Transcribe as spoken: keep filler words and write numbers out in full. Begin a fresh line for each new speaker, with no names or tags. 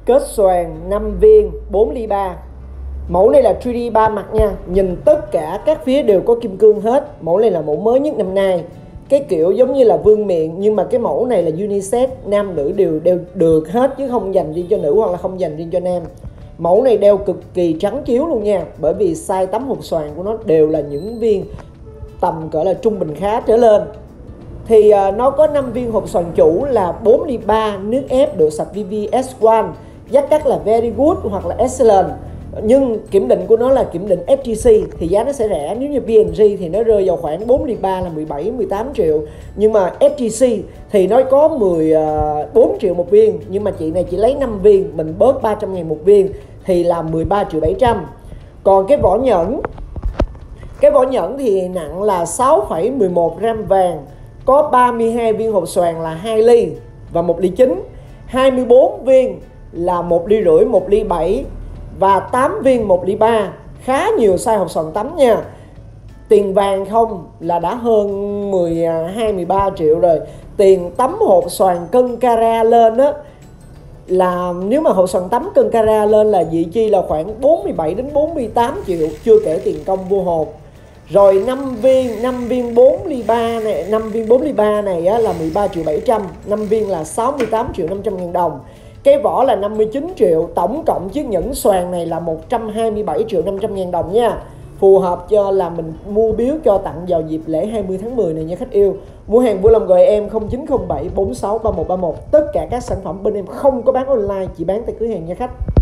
Kết xoàn năm viên bốn ly ba. Mẫu này là ba D ba mặt nha. Nhìn tất cả các phía đều có kim cương hết. Mẫu này là mẫu mới nhất năm nay. Cái kiểu giống như là vương miện, nhưng mà cái mẫu này là unisex, nam nữ đều đều được hết, chứ không dành riêng cho nữ hoặc là không dành riêng cho nam. Mẫu này đeo cực kỳ trắng chiếu luôn nha, bởi vì size tấm hột xoàn của nó đều là những viên tầm cỡ là trung bình khá trở lên. Thì uh, nó có năm viên hộp xoàn chủ là bốn ly ba, nước ép, độ sạch vê vê ét một, giá cắt là very good hoặc là excellent. Nhưng kiểm định của nó là kiểm định ét giê xê thì giá nó sẽ rẻ. Nếu như pê en giê thì nó rơi vào khoảng bốn ly ba là mười bảy mười tám triệu. Nhưng mà ét giê xê thì nó có mười bốn triệu một viên. Nhưng mà chị này chỉ lấy năm viên, mình bớt ba trăm ngàn một viên thì là mười ba triệu bảy trăm. Còn cái vỏ nhẫn, Cái vỏ nhẫn thì nặng là sáu phẩy mười một gram vàng, có ba mươi hai viên hộp xoàn là hai ly và một ly chín, hai mươi bốn viên là một ly rưỡi, một ly bảy và tám viên một ly ba. Khá nhiều size hộp xoàn tắm nha. Tiền vàng không là đã hơn mười hai mười ba triệu rồi. Tiền tấm hộp xoàn cân cara lên á, là nếu mà hộp xoàn tắm cân cara lên là vị chi là khoảng bốn mươi bảy đến bốn mươi tám triệu, chưa kể tiền công vô hộp. Rồi năm viên năm viên bốn ly ba này, năm viên bốn ly ba này á, là mười ba triệu bảy trăm, năm viên là sáu mươi tám triệu năm trăm ngàn đồng. Cái vỏ là năm mươi chín triệu, tổng cộng chiếc nhẫn xoàn này là một trăm hai mươi bảy triệu năm trăm ngàn đồng nha. Phù hợp cho là mình mua biếu cho tặng vào dịp lễ hai mươi tháng mười này nha khách yêu. Mua hàng vui lòng gọi em không chín không bảy bốn sáu ba một ba một. Tất cả các sản phẩm bên em không có bán online, chỉ bán tại cửa hàng nha khách.